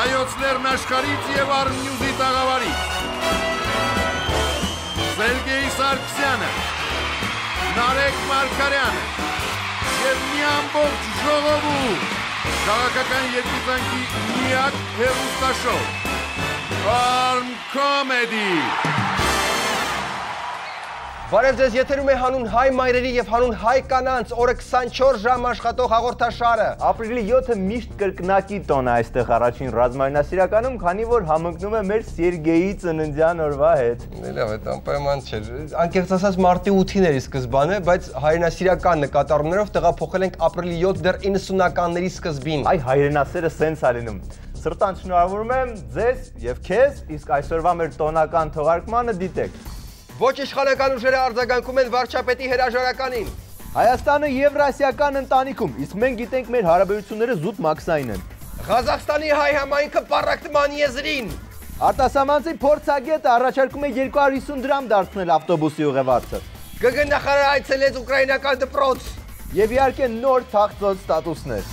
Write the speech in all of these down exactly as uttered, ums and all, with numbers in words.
Հայոց լեռնաշխարհից եւ Arnews-ի տաղավարից Սերգեյ Սարգսյանը, Նարեկ Մարգարյանը եւ մի ամբողջ ժողովուրդ քաղաքական երկուծանքի միակ հեռուստաշոու Arm Comedy Բարև ձեզ, եթերում է հանուն հայ մայրերի եւ հանուն հայ կանանց օրը քսանչորս ժամ աշխատող հաղորդաշարը։ Ապրիլի յոթը միշտ կրկնակի տոն է այստեղ առաջին ռազմայնասիրականում, քանի որ համընկնում է մեր Սերգեյի ծննդյան օրվա հետ։ Լավ, այդ անպայման չէ։ Անկեղծ ասած մարտի ութին էր սկզբանը, բայց հայրենասիրական նկատառումներով տեղափոխել ենք ապրիլի յոթ դեռ իննսունականների սկզբին։ Այ հայրենասերը սենց ա լինում։ Սրտան շնորհավորում եմ ձեզ եւ քեզ, իսկ այսօրվա մեր տոնական թողարկմանը դիտեք։ Ոչ իշխանական ուժերը արձագանքում են վարչապետի հրաժարականին։ Հայաստանը եվրասիական ընտանիքում, իսկ մենք գիտենք մեր հարաբերությունները զուտ մաքսային են։ Ղազախստանի հայ համայնքը պառակտման եզրին։ Արտասահմանցի փորձագետը առաջարկում է երկու հարյուր հիսուն դրամ դարձնել ավտոբուսի ուղևորը։ ԳԳ նախարարը այցելեց ուկրաինական դպրոց։ Եվ իհարկե նոր թաղծոց ստատուսներ։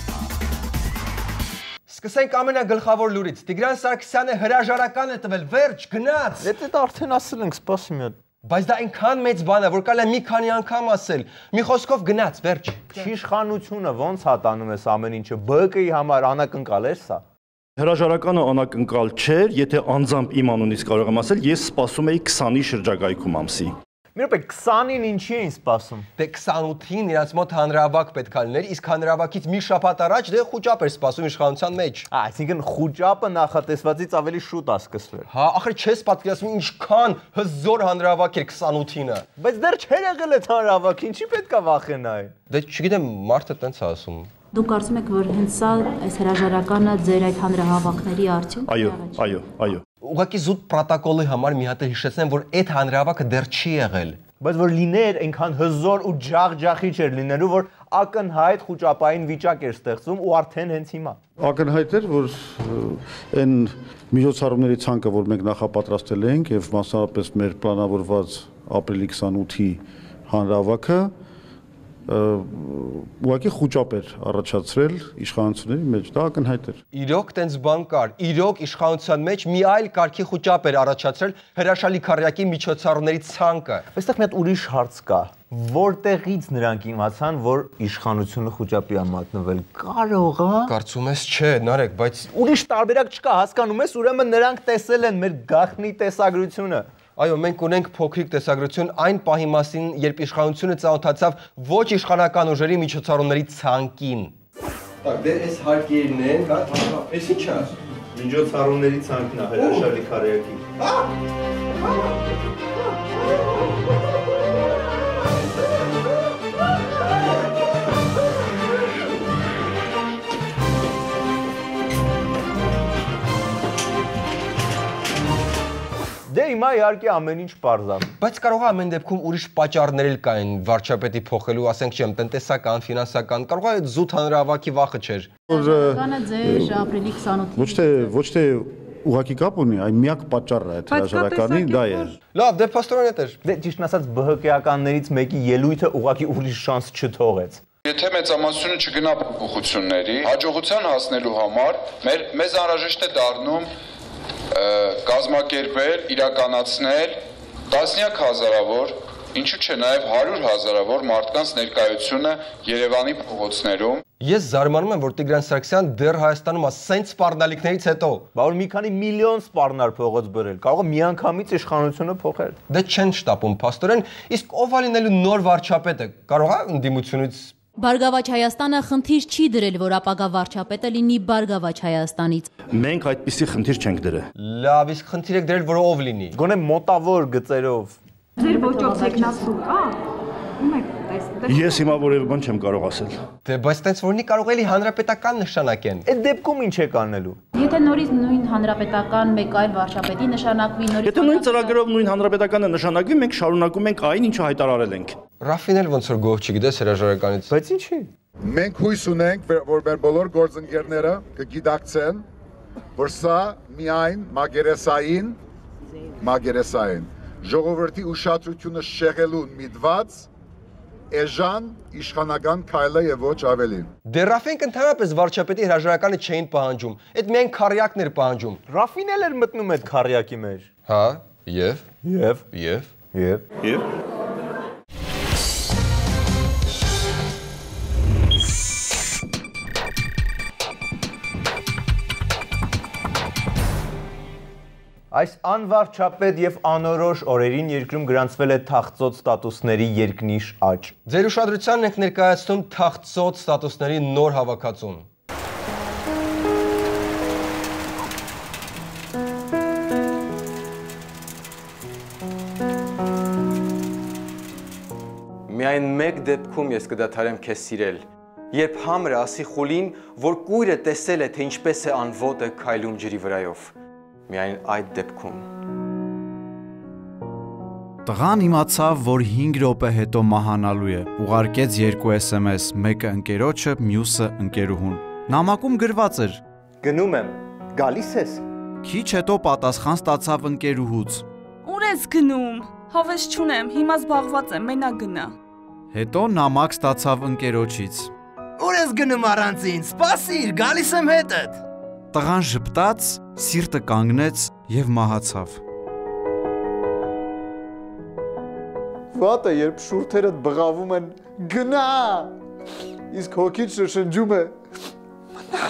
Սկսենք ամենագլխավոր լուրից։ Տիգրան Սարգսյանը հրաժարական է տվել, վերջ, գնաց։ Դա արդեն ասել ենք, սպասի մի հատ։ Բայց դա այնքան մեծ բան է, որ կարելի է մի քանի անգամ ասել։ Մի խոսքով գնաց, վերջ։ Իշխանությունը ոնց հատանում ես ամեն ինչը, ԲԿ-ի համար անակնկալ էր սա։ Հրաժարականը անակնկալ չէր, եթե անձամբ իմ անունից կարող եմ ասել, ես սպասում էի քսանի շրջակայքում ամսի։ Մի րոպե, քսանին ինչի էին սպասում։ Դե քսանութին իրաց մոտ հանրահավաք պետք է լիներ, իսկ հանրահավաքից մի շաբաթ առաջ դե խուճապ էր սպասում իշխանության մեջ։ Այսինքն խուճապը նախատեսվածից ավելի շուտ է սկսվել։ Հա, ախր չես պատկերացնում ինչքան հզոր հանրահավաք էր քսանութինը։ Բայց դեռ չէր եղել այդ հանրահավաքը, ինչի պետք է վախենայի։ Դե չգիտեմ, մարդը տենց է ասում։ Դուք կարծում եք, որ հենց սա այս հրաժարականը ձեր այդ հանրահավաքների արդյունքն է։ Այո, այո, այո։ Ուղղակի զուտ պրոտոկոլի համար մի հատ էլ հիշեցնեմ, որ այդ հանրահավաքը դեռ չի եղել։ Բայց որ լիներ այնքան հզոր ու ջախջախիչ էր լինելու, որ ակնհայտ խուճապային վիճակ էր ստեղծում ու արդեն հենց հիմա։ Ակնհայտ էր, որ այն միջոցառումների ցանկը, որ մենք նախապատրաստել ենք եւ մասնավորապես մեր պլանավորված ապրիլի քսանութի հանրահավաքը ուղղակի խուճապ էր առաջացրել իշխանությունների մեջ, դա ակնհայտ էր։ Իրոք տենց բան կար, իրոք իշխանության մեջ մի այլ կարգի խուճապ էր առաջացրել հրաշալի քարյակի միջոցառումների ցանկը։ Այստեղ մի հատ ուրիշ հարց կա, որտեղից նրանք իմացան, որ իշխանությունը խուճապի է մատնվել, կարող է։ Կարծում ես չէ, Նարեկ, բայց ուրիշ տարբերակ չկա, հասկանում ես, ուրեմն նրանք տեսել են մեր գաղտնի տեսագրությունը։ Այո, մենք ունենք փոքրիկ տեսագրություն այն պահի մասին, երբ իշխանությունը ծանոթացավ ոչ իշխանական ուժերի միջոցառումների ցանկին։ Так, դե այս հարկերն են, հա, էս ի՞նչ է։ Միջոցառումների ցանկն է հրաշալի քարյակի։ Դե հիմա իհարկե ամեն ինչ պարզ է։ Բայց կարող է ամեն դեպքում ուրիշ պատճառներ էլ կային վարչապետի փոխելու, ասենք չեմ, տնտեսական, ֆինանսական, կարող է զուտ հանրահավաքի վախը չէր։ Կանը ձեր ապրիլի քսանութին։ Ոչ թե ոչ թե ուղղակի կապ ունի, այ միակ պատճառը այդ հրաժարականի դա է։ Լավ, դե փաստորեն էր։ Դե ճիշտն ասած ԲՀԿ-ականներից մեկի ելույթը ուղղակի ուրիշ շանս չթողեց։ Եթե մեծամասնությունը չգնա փոփոխությունների, հաջողության հասնելու համար մեր մեզ անհրաժեշտ է դառնում կազմակերպել, իրականացնել տասնյակ հազարավոր, ինչու՞ չէ նաև հարյուր հազարավոր մարդկանց ներկայությունը Երևանի փողոցներում։ Ես զարմանում եմ, որ Տիգրան Սարգսյան դեռ Հայաստանում ասենց սպառնալիքներից հետո, բա որ մի քանի միլիոն սպառնար փողոց բերել, կարող է միանգամից իշխանությունը փոխել։ Դե չեն շտապում փաստորեն, իսկ ով է լինելու նոր վարչապետը, կարող է ընդդիմությունից Բարգավաճ Հայաստանը խնդիր չի դրել, որ ապագա վարչապետը լինի Բարգավաճ Հայաստանից։ Մենք այդպիսի խնդիր չենք դրել։ Լավ, իսկ խնդիր եք դրել, որ ով լինի։ Գոնե մոտավոր գծերով։ Ձեր ոճով ցեքնասու կա։ Ում եք տեսնում։ Ես հիմա որևէ բան չեմ կարող ասել։ Դե բայց տենց որնի կարող էլի հանրապետական նշանակեն։ Այդ դեպքում ինչ է կանելու։ Եթե նորից նույն հանրապետական մեկ այլ վարչապետի նշանակվի, նորից Եթե նույն ծրագրով նույն հանրապետականը նշանակվի, մենք շարունակում ենք այն, ինչը հայտարարել ենք։ Ռաֆին էլ ոնց որ գող չգիտես հրաժարականից։ Բայց ինչի։ Մենք հույս ունենք, որ մեր բոլոր գործընկերները կգիտակցեն, որ սա միայն մագերեսային, մագերեսային ժողովրդի ուշադրությունը շեղելուն միտված էժան իշխանական քայլ է եւ ոչ ավելին։ Դե Ռաֆինք ընդհանրապես վարչապետի հրաժարականը չէին պահանջում, այդ միայն քարյակն էր պահանջում։ Ռաֆին էլ էր մտնում այդ քարյակի մեջ։ Հա, եւ Եվ եւ Եվ Եվ Այս անվարչապետ եւ անորոշ օրերին երկրում գրանցվել է թախծոտ ստատուսների երկնիշ աճ։ Ձեր ուշադրությանն ենք ներկայացնում թախծոտ ստատուսների նոր հավաքածուն։ Միայն մեկ դեպքում ես կդադարեմ քեզ սիրել, երբ համրը ասի խուլին, որ կույրը տեսել է, թե ինչպես է անոտը քայլում ջրի վրայով։ Միայն այդ դեպքում։ Տղան իմացավ, որ հինգ րոպե հետո մահանալու է, ուղարկեց երկու էս էմ էս, մեկը ընկերոջը, մյուսը ընկերուհուն։ Նամակում գրված էր. Գնում եմ, գալիս ես։ Քիչ հետո պատասխան ստացավ ընկերուհուց. Ուր ես գնում։ Հավես չունեմ, հիմա զբաղված եմ, մենակ գնա։ Հետո նամակ ստացավ ընկերոջից. Ուր ես գնում առանցին, սպասիր, գալիս եմ հետդ։ Տղան ժպտաց, սիրտը կանգնեց եւ մահացավ։ Վատը, երբ շուրթերդ բղավում են, գնա, իսկ հոգիդ շշնջում է, մնա։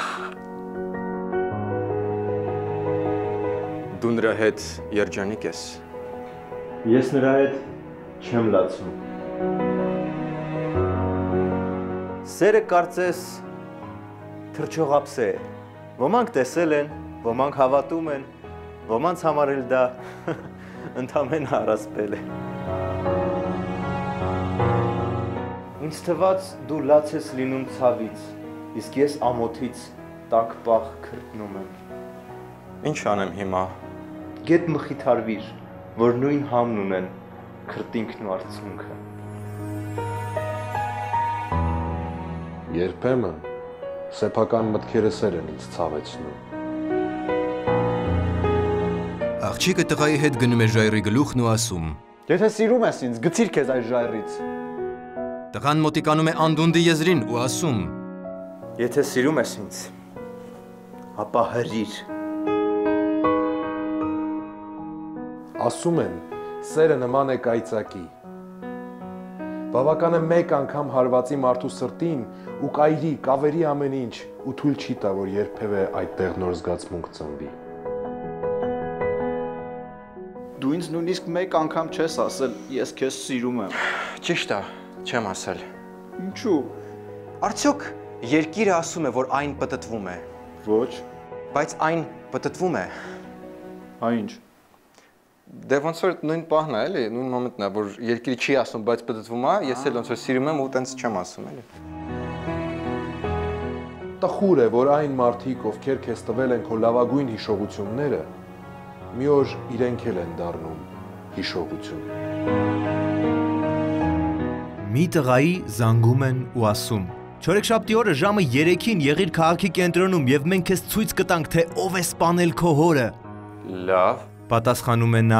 Դու նրա հետ երջանիկ ես։ Ես նրա հետ չեմ լացում։ Սերը կարծես թրջողապս է։ Ոմանք տեսել են, ոմանք հավատում են, ոմանց համար էլ դա ընդամենը առասպել է։ Ինձ թվաց դու լաց ես լինում ցավից, իսկ ես ամոթից տաք պահ քրտնում եմ։ Ինչ անեմ հիմա։ Գետ մխիթարվիր, որ նույն համն ունեն քրտինքն ու արցունքը։ Երբեմն սեփական մտքերը սեր են ինձ ցավեցնում։ Աղջիկը տղայի հետ գնում է ժայռի գլուխն ու ասում. Եթե սիրում ես ինձ, գցիր քեզ այս ժայռից։ Տղան մոտիկանում է անդունդի եզրին ու ասում. Եթե սիրում ես ինձ, ապա հրիր։ Ասում են, սերը նման է կայծակի։ Բավական է մեկ անգամ հարվածի մարդու սրտին ու կայրի, կավերի ամեն ինչ ու թույլ չի տա, որ երբևէ այդտեղ նոր զգացմունք ծնվի։ Դու ինձ նույնիսկ մեկ անգամ չես ասել, ես քեզ սիրում եմ։ Ճիշտ է, չեմ ասել։ Ինչու։ Արդյոք երկիրը ասում է, որ այն պտտվում է։ Ոչ։ Բայց այն պտտվում է։ Հա ինչ։ Դե ոնց որ նույն պահն է, էլի, նույն մոմենտն է, որ երկիրը չի ասում, բայց պտտվում է, ես էլ ոնց որ սիրում եմ ու տենց չեմ ասում, էլի։ Տխուր է, որ այն մարդիկ, ովքեր քեզ տվել են քո լավագույն հիշողությունները, մի օր իրենք էլ են դառնում հիշողություն։ Մի տղայի զանգում են ու ասում. Չորեքշաբթի օրը ժամը երեքին եղիր քաղաքի կենտրոնում եւ մենք քեզ ցույց կտանք, թե ով է սպանել քո հորը։ Լավ։ Պատասխանում է նա.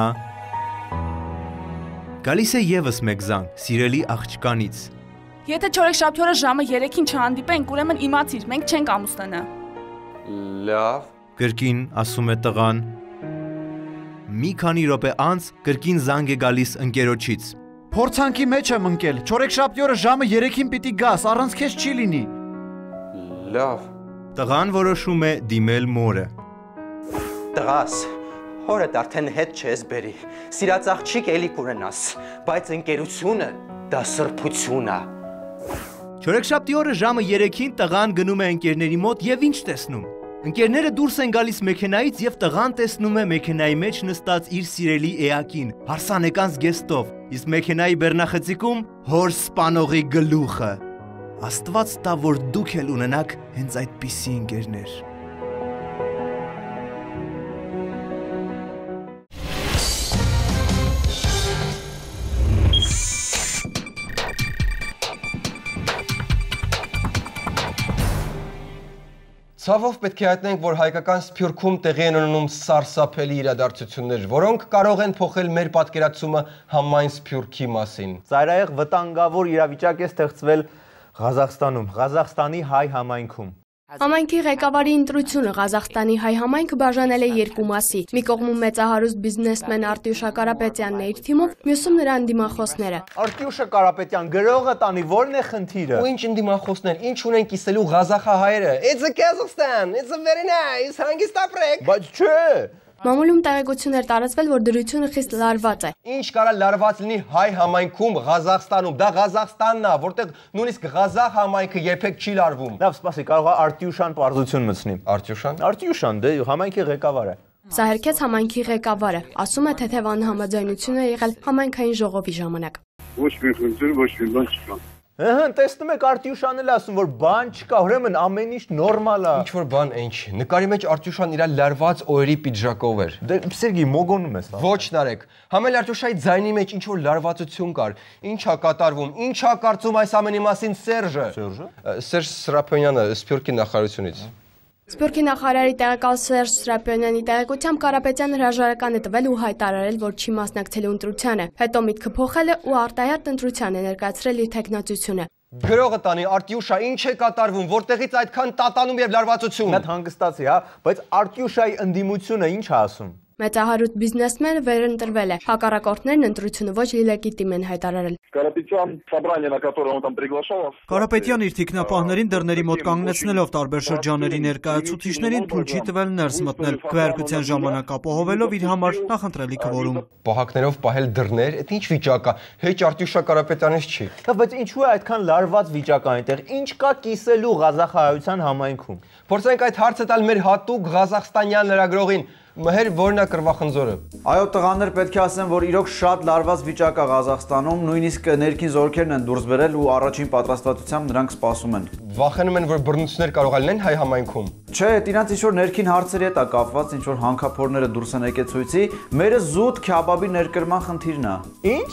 Գալիս է եւս մեկ զանգ, սիրելի աղջկանից։ Եթե չորեքշաբթի օրը ժամը երեքին չհանդիպենք, ուրեմն իմացիր, մենք չենք ամուսնանա։ Լավ։ Կրկին ասում է տղան։ Մի քանի րոպե անց կրկին զանգ է գալիս ընկերոջից։ Փորձանքի մեջ եմ ընկել, չորեքշաբթի օրը ժամը երեքին պիտի գաս, առանց քեզ չի լինի։ Լավ։ Տղան որոշում է դիմել մորը։ Տղաս, հորդ արդեն հետ չես բերի, սիրած աղջիկ էլի կունենաս, բայց ընկերությունը դա սրբություն է։ Չորեքշաբթի օրը ժամը երեքին տղան գնում է ընկերների մոտ եւ ինչ տեսնում։ Ընկերները դուրս են գալիս մեքենայից եւ տղան տեսնում է մեքենայի մեջ նստած իր սիրելի էակին, հարսանեկան զգեստով, իսկ մեքենայի բեռնախցիկում հոր սպանողի գլուխը։ Աստված տա, որ դուք էլ ունենաք հենց այդպիսի ընկերներ։ Ցավով պետք է հայտնենք, որ հայկական Սփյուռքում տեղի են ունենում սարսափելի իրադարձություններ, որոնք կարող են փոխել մեր պատկերացումը համայն Սփյուռքի մասին։ Ծայրահեղ վտանգավոր իրավիճակ է ստեղծվել Ղազախստանում, Ղազախստանի հայ համայնքում։ Համայնքի ղեկավարի ընտրությունը Ղազախստանի հայ համայնքը բաժանել է երկու մասի։ Մի կողմում մեծահարուստ բիզնեսմեն Արտյուշա Կարապետյանն է իր թիմով, մյուսում նրա ընդդիմախոսները։ Արտյուշա Կարապետյան, գրողը տանի, ո՞րն է խնդիրը։ Ու ինչ ընդդիմախոսներ, ինչ ունեն կիսելու ղազախահայերը։ It's a Kazakhstan, it's a very nice, հանգիստ ապրեք։ Բայց չէ։ Մամուլում տեղեկություններ տարածվել, որ դրությունը խիստ լարված է։ Ինչ կարա լարված լինի հայ համայնքում, Ղազախստանում, դա Ղազախստանն է, որտեղ նույնիսկ Ղազախ համայնքը երբեք չի լարվում։ Լավ, սպասի, կարող է Արտյուշան պարզություն մտցնի։ Արտյուշան։ Արտյուշան, դե համայնքի ղեկավարը։ Սա հերքեց համայնքի ղեկավարը, ասում է թեթև անհամաձայնություն է եղել համայնքային ժողովի ժամանակ։ Ոչ մի խնդիր, ոչ մի բան չկա։ Ըհը, տեսնում եք Արտյուշան էլ ասում, որ բան չկա, ուրեմն ամեն ինչ նորմալ է։ Ինչ որ բան ինչ։ Նկարի մեջ Արտյուշան իր լարված օրերի պիջակով էր։ Դե Սերգեյ մոգոնում ես։ Ոչ Նարեկ։ Համել Արտյուշայի ձայնի մեջ ինչ որ լարվածություն կար։ Ինչ է կատարվում, ինչ է կարծում այս ամենի մասին Սերժը։ Սերժը։ Սերժ Սրափոնյանը Սփյուռքի նախարարությունից։ Սփյուռքի նախարարի տեղակալ Սերժ Սրափոնյանի տեղեկությամբ Կարապետյանը հրաժարական է տվել ու հայտարարել, որ չի մասնակցելու ընտրությանը։ Հետո միտքը փոխել է ու արտահայտ ընտրության է ներկայացրել իր թեկնածությունը։ Գրողը տանի Արտյուշա, ինչ է կատարվում, որտեղից այդքան տատանում եւ լարվածություն։ Նա հանգստացի, հա, բայց Արտյուշայի ընդդիմությունը ինչ է ասում։ Մեծահարուստ բիզնեսմենը վերընտրվել է։ Հակառակորդներն ընտրությունը ոչ լեգիտիմ են հայտարարել։ Կարապետյան собрание, на которое он там приглашал. Կարապետյան իր թիկնապահներին դռների մոտ կանգնեցնելով տարբեր շրջանների ներկայացուցիչներին թույլ չի տվել ներս մտնել, քվեարկության ժամանակ ապահովելով իր համար նախընտրելի քվորում։ Պահակներով պահել դռներ, այդ ինչ վիճակ է, հեչ Արտյուշա Կարապետյանից չի։ Բայց ինչու է այդքան լարված վիճակ այնտեղ։ Ինչ կա կիսելու Ղազախահայության համայնքում։ Փորձենք այդ հարցը տալ մեր հատուկ ղազախստանյան լրագրողին։ Մհեր որն է կրվախնձորը։ Այո, տղաներ, պետք է ասեմ, որ իրոք շատ լարված վիճակ է Ղազախստանում, նույնիսկ ներքին զորքերն են դուրս բերել ու առաջին պատրաստվածությամբ նրանք սպասում են։ Վախենում են, որ բռնություններ կարող լինեն հայ համայնքում։ Չէ, իրանց ինչ-որ ներքին հարցերի հետ է կապված, ինչ-որ հանքափորները դուրս են եկել ցույցի, մերը զուտ քյաբաբի ներկրման խնդիրն է։ Ինչ։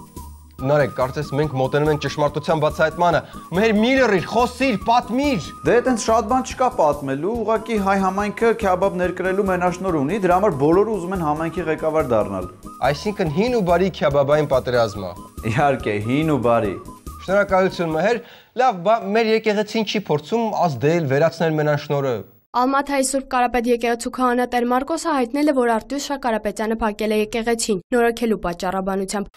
Նարեկ, կարծես մենք մոտենում ենք ճշմարտության բացահայտմանը։ Մեր մի լրիր, խոսիր, պատմիր։ Դե այտենց շատ բան չկա պատմելու, ուղղակի հայ համայնքը քյաբաբ ներկրելու մենաշնոր ունի, դրա համար բոլորը ուզում են համայնքի ղեկավար դառնալ։ Այսինքն հին ու բարի քյաբաբային պատերազմ է։ Իհարկե, հին ու բարի։ Շնորհակալություն Մհեր։ Լավ, բա մեր եկեղեցին չի փորձում ազդել, վերացնել մենաշնորը։ Ալմաթայի Սուրբ Կարապետ եկեղեցու քահանա Տեր Մարկոսը հայտնել է, որ Արտյուշա Կարապետյանը փակել է եկեղեցին, նորոգելու պատճառաբանությամբ։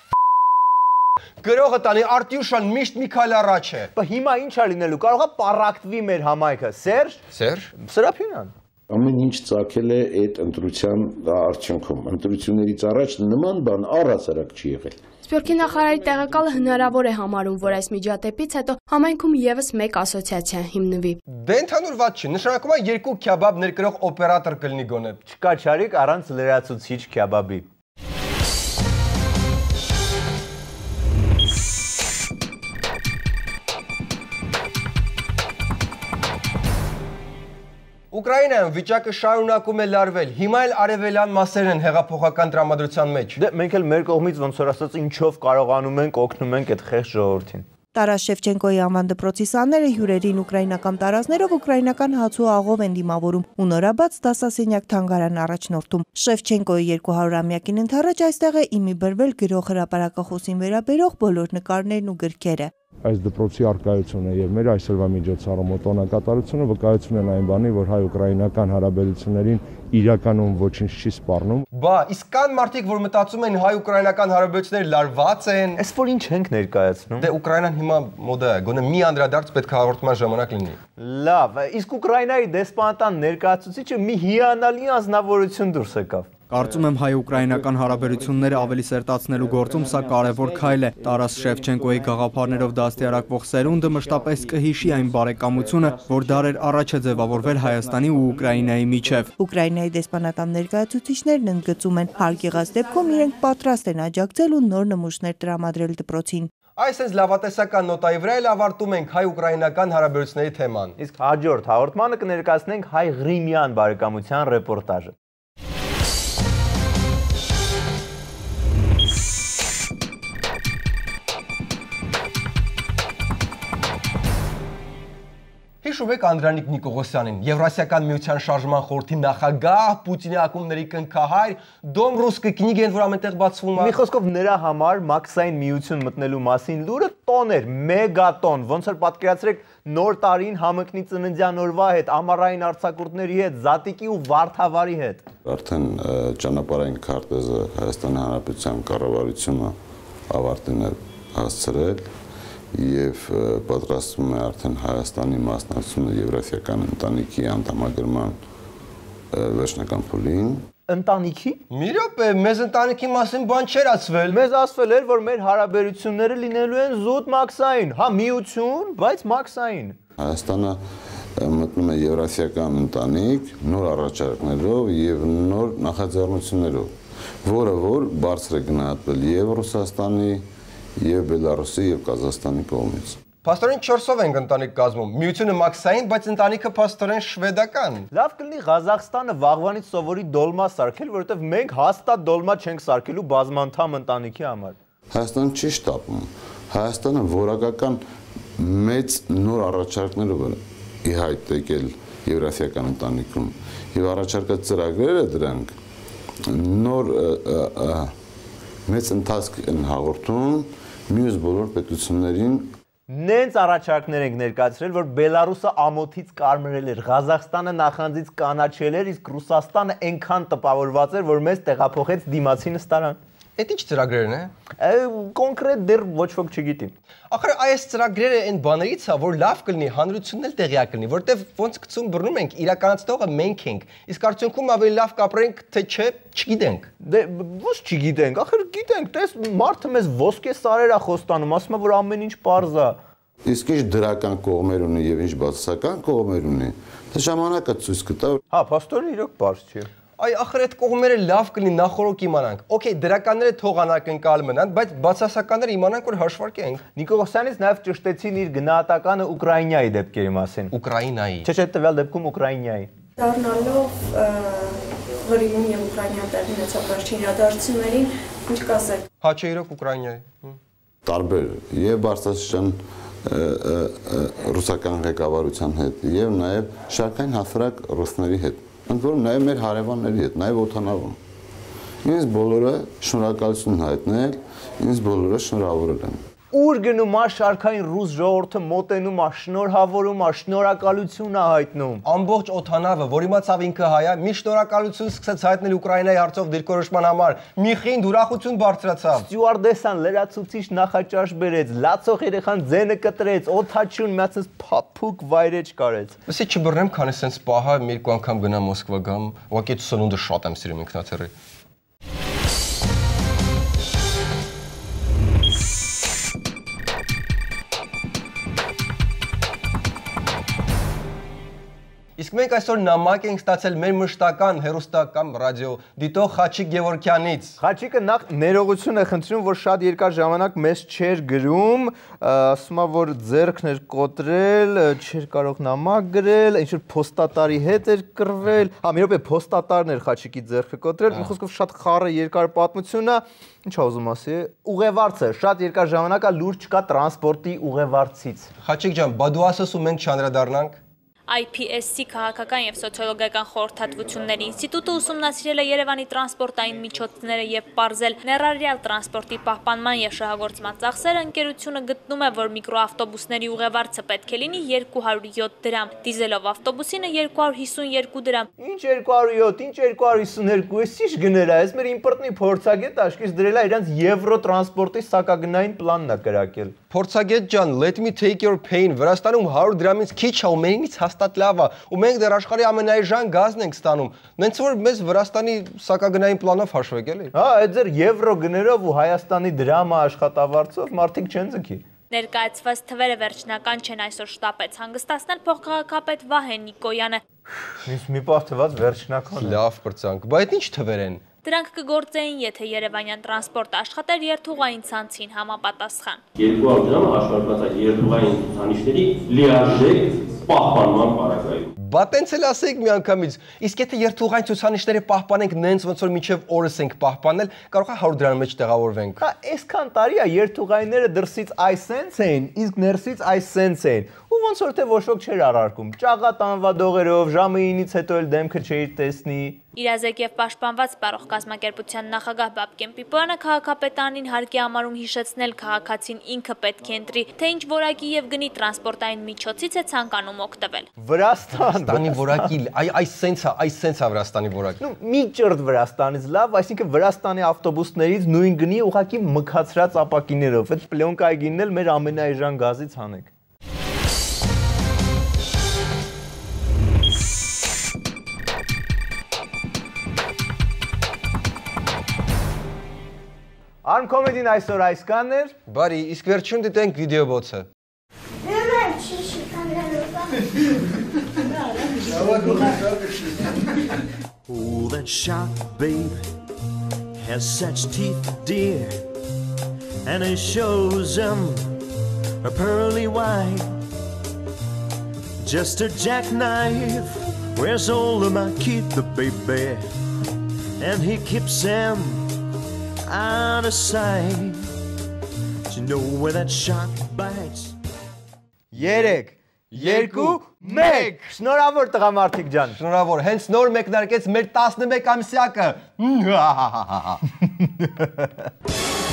Գրողը տանի Արտյուշան միշտ մի քայլ առաջ է։ Բայց հիմա ինչ է լինելու, կարող է պարակտվի մեր համայնքը։ Սերժ։ Սերժ։ Սրափյոնյան։ Ամեն ինչ ծագել է այդ ընտրության արդյունքում։ Ընտրություններից առաջ նման բան առհասարակ չի եղել։ Սփյուռքի նախարարի տեղակալը հնարավոր է համարում, որ այս միջադեպից հետո համայնքում եւս մեկ ասոցիացիա հիմնվի։ Դե ընդհանուր վատ չի, նշանակում է երկու քյաբաբ ներկրող օպերատոր կլինի գոնե։ Չկա չարիք առանց լրացուցիչ քյաբաբի։ Ուկրաինայում վիճակը շարունակում է լարվել, հիմա էլ արևելյան մասերն են հեղափոխական տրամադրության մեջ։ Դե մենք էլ մեր կողմից ոնց որ ասած ինչով կարողանում ենք օգնում ենք այդ խեղճ ժողովրդին։ Տարաս Շևչենկոյի անվան դպրոցի սաները հյուրերին ուկրաինական տարազներով ուկրաինական հացու աղով են դիմավորում ու նորաբաց դասասենյակ թանգարան առաջնորդում։ Շևչենկոյի երկու հարյուրամյակին ընթառաջ այստեղ է իմի բրվել գրող հրապարակախոսին վերաբերող բոլոր նկարներն ու գրքերը։ Այս դպրոցի արկայությունը եւ մեր այսօրվա միջոցառումը տոնակատարությունը վկայություն են այն բանի, որ հայ-ուկրաինական հարաբերություններին իրականում ոչինչ չի սպառնում։ Բա, իսկ կան մարդիկ, որ մտածում են հայ-ուկրաինական հարաբերությունները լարված են։ Այս որ ինչ ենք ներկայացնում։ Դե Ուկրաինան հիմա մոդա է, գոնե մի անդրադարձ պետք է հաղորդման ժամանակ լինի։ Լավ, իսկ Ուկրաինայի դեսպանատան ներկայացուցիչը մի հիանալի անձնավորություն դուրս եկավ։ Կարծում եմ հայ-ուկրաինական հարաբերությունները ավելի սերտացնելու գործում սա կարևոր քայլ է։ Տարաս Շևչենկոյի գաղափարներով դաստիարակվող սերունդը մշտապես կհիշի այն բարեկամությունը, որ դարեր առաջ է ձևավորվել Հայաստանի ու Ուկրաինայի միջև։ Ուկրաինայի դեսպանատան ներկայացուցիչներն ընդգծում են, հարկ եղած դեպքում իրենք պատրաստ են աջակցել ու նոր նմուշներ տրամադրել դպրոցին։ Այսպես լավատեսական նոտայի վրա էլ ավարտում ենք հայ-ուկրաինական հարաբերությունների թեման։ Իսկ հաջորդ հաղորդմանը կներկայացնենք հայ-ղրիմյան բարեկամության ռեպորտաժը։ Հիշում եք Անդրանիկ Նիկողոսյանին, Եվրասիական միության շարժման խորհրդի նախագահ, Պուտինի ակումբների կնքահայր, Դոմ ռուսկը կնիգ են, որ ամենտեղ բացվում է։ Մի խոսքով նրա համար մաքսային միություն մտնելու մասին լուրը տոն էր, մեգատոն, ոնց որ պատկերացրեք նոր տարին համընկնի ծննդյան օրվա հետ, ամառային արձակուրդների հետ, Զատիկի ու Վարդավարի հետ։ Արդեն ճանապարհային քարտեզը Հայաստանի Հանրապետության կառավարությունը ավարտին է հասցրել եւ պատրաստվում է արդեն Հայաստանի մասնակցությունը Եվրասիական ընտանիքի անդամագրման վերջնական փուլին։ Ընտանիքի։ Մի րոպե, մեզ ընտանիքի մասին բան չէր ասվել։ Մեզ ասվել էր, որ մեր հարաբերությունները լինելու են զուտ մաքսային, հա միություն, բայց մաքսային։ Հայաստանը մտնում է Եվրասիական ընտանիք նոր առաջարկներով եւ նոր նախաձեռնություններով, որը որ բարձր է գնահատվել եւ Ռուսաստանի, եւ Բելարուսի եւ Կազախստանի կողմից։ Փաստորեն չորսով ենք ընտանիք կազմում։ Միությունը մաքսային, բայց ընտանիքը փաստորեն շվեդական։ Լավ կլինի Ղազախստանը վաղվանից սովորի դոլմա սարքել, որովհետեւ մենք հաստատ դոլմա չենք սարքելու բազմանդամ ընտանիքի համար։ Հայաստանը չի շտապում։ Հայաստանը որակական մեծ նոր առաջարկներով է ի հայտ եկել Եվրասիական ընտանիքում եւ առաջարկած ծրագրերը դրանք նոր մեծ ընթացք են հաղորդում մյուս բոլոր պետություններին։ Նենց առաջարկներ ենք ներկայացրել, որ Բելարուսը ամոթից կարմրել էր, Ղազախստանը նախանձից կանաչել էր, իսկ Ռուսաստանը այնքան տպավորված էր, որ մեզ տեղափոխեց դիմացի նստարան։ Էդ ի՞նչ ծրագրերն է։ Կոնկրետ դեռ ոչ ոք չգիտի։ Ախր այս ծրագրերը այն բաներից է, որ լավ կլինի, հանրությունն էլ տեղյակ կլինի, որտեվ ոնց գցում բռնում ենք, իրականացնողը մենք ենք։ Իսկ արդյունքում ավելի լավ կապրենք, թե չէ, չգիտենք։ Դե ոչ չգիտենք, ախր գիտենք, տես մարդը մեզ ոսկե սարեր է խոստանում, ասում է, որ ամեն ինչ պարզ է։ Իսկ ինչ դրական կողմեր ունի եւ ինչ բացասական կողմեր ունի, դա ժամանակը ցույց կտա։ Հա, փաստորեն իրոք պարզ չի։ Այ ախր այդ կողմերը լավ կլինի նախորոք իմանանք։ Okay, դրականները թող անակնկալ մնան, բայց բացասականները իմանանք, որ հաշվարկենք։ Նիկողոսյանից նաև ճշտեցին իր գնահատականը Ուկրաինայի դեպքերի մասին։ Ուկրաինայի։ Չէ, չէ, տվյալ դեպքում Ուկրաինայի։ Դառնալով Ղրիմում եւ Ուկրաինայում տեղի ունեցող վերջին իրադարձություններին, ինչ կասեք։ Հա, չէ, իրոք Ուկրաինայի։ Տարբեր եւ Բարսասյան ռուսական ղեկավարության հետ եւ նաեւ շարքային հասարակ ռուսների հետ։ Ընդ որում նաև մեր հարևանների հետ, նաև օդանավում։ Ինձ բոլորը շնորհակալություն հայտնել, ինձ բոլորը շնորհավորել են։ Ուր գնում է շարքային ռուս ժողովուրդը մոտենում է, շնորհավորում է, շնորհակալություն է հայտնում։ Ամբողջ օդանավը, որ իմացավ ինքը հայ է, մի շնորհակալություն սկսեց հայտնել Ուկրաինայի հարցով դիրքորոշման համար։ Մի խինդ ուրախություն բարձրացավ։ Ստյուարդեսան լրացուցիչ նախաճաշ բերեց, լացող երեխան ձենը կտրեց, օդաչուն միացած փափուկ վայրեջ կարեց։ Ասի չբռնեմ, քանի սենց պահա մի երկու անգամ գնամ Մոսկվա գամ, ուղղակի սնունդը շատ եմ սիրում ինքնաթիռի։ Իսկ մենք այսօր նամակ ենք ստացել մեր մշտական հերոստական ռադիո դիտող Խաչիկ Գևորգյանից։ Խաչիկը նախ ներողություն է խնդրում, որ շատ երկար ժամանակ մեզ չէր գրում, ասում է, որ ձեռքն էր կոտրել, չէր կարող նամակ գրել, ինչ որ փոստատարի հետ էր կռվել։ Հա, մի րոպե, փոստատարն էր Խաչիկի ձեռքը կոտրել, մի խոսքով շատ խառը երկար պատմություն է։ Ինչ ուզում ասի, ուղևարցը շատ երկար ժամանակ է լուր չկա տրանսպորտի ուղևարցից։ Խաչիկ ջան, բա դու ասես ու մենք չանդրադառնանք։ I P S C քաղաքական եւ սոցիոլոգիական խորհրդատվությունների ինստիտուտը ուսումնասիրել է Երևանի տրանսպորտային միջոցները եւ պարզել ներառյալ տրանսպորտի պահպանման եւ շահագործման ծախսերը ընկերությունը գտնում է, որ միկրոավտոբուսների ուղևարցը պետք է լինի երկու հարյուր յոթ դրամ, դիզելով ավտոբուսինը երկու հարյուր հիսունյերկու դրամ։ Ինչ երկու հարյուր յոթ, ինչ երկու հարյուր հիսունյերկու, էս ի՞նչ գնել է, այս մեր իմպորտնի փորձագետ աշկից դրել է իրանց եվրո տրանսպորտի սակագնային պլանն է կրակել։ Փորձագետ ջան, let me take your pain, Վրաստանում հարյուր դրամից քիչ է ու մենից հաստատ լավ է, ու մենք դեռ աշխարհի ամենայժան գազն ենք ստանում։ Նենց որ մեզ Վրաստանի սակագնային պլանով հաշվեք էլի։ Հա, այդ ձեր եվրո գներով ու Հայաստանի դրամը աշխատավարձով մարդիկ չեն ձգի։ Ներկայացված թվերը վերջնական չեն, այսօր շտապեց հանգստացնել փոխքաղաքապետ Վահե Նիկոյանը։ Ինձ մի պահ թվաց վերջնական։ Լավ բրծանք, բայց այդ ինչ թվեր են։ Դրանք կգործեին, եթե Երևանյան տրանսպորտը աշխատեր երթուղային ցանցին համապատասխան։ երկու հարյուր դրամը հաշվարկված է երթուղային ցուցանիշների լիարժեք պահպանման պարագայում։ Բա տենց էլ ասեիք միանգամից, իսկ եթե երթուղային ցուցանիշները պահպանենք նենց ոնց որ մինչև օրս ենք պահպանել, կարող է հարյուր դրամի մեջ տեղավորվենք։ Հա, այսքան տարի է երթուղայինները դրսից այս սենց էին, իսկ ներսից այս սենց էին։ Ու ոնց որ թե ոչ ոք չէր առարկում։ Ճաղատ անվադողերով ժամը ինից հետո էլ դեմքը չէի տեսնի։ Իրազեկ եւ պաշտպանված Պարող կազմակերպության նախագահ Բաբկեն Պիպոյանը քաղաքապետանին հարկ է համարում հիշեցնել քաղաքացին ինքը պետք է ընտրի, թե ինչ որակի եւ գնի տրանսպորտային միջոցից է ցանկանում օգտվել։ Վրաստանի որակի, այս սենս է, այս սենս է Վրաստանի որակը։ Ну, մի ճրտ Վրաստանից լավ, այսինքն Վրաստանի ավտոբուսներից նույն գնի ուղղակի մքացրած ապակիներով, այդ պլյոնկայի գինն էլ մեր ամենաէժան գազից հանեք։ Arm Comedy-ն այսօր այսքանն էր։ Բարի, իսկ վերջում դիտենք վիդեոբոցը։ Oh, that shark, babe, has such teeth, dear, and it shows them a pearly white. Just a jackknife, where's all of my keep the baby, and he keeps them out of sight. Do you know where that shark bites? Երեք, երկու, մեկ։ Շնորհավոր տղամարդիկ ջան։ Շնորհավոր, հենց նոր մեկնարկեց մեր տասնմեկ ամսյակը։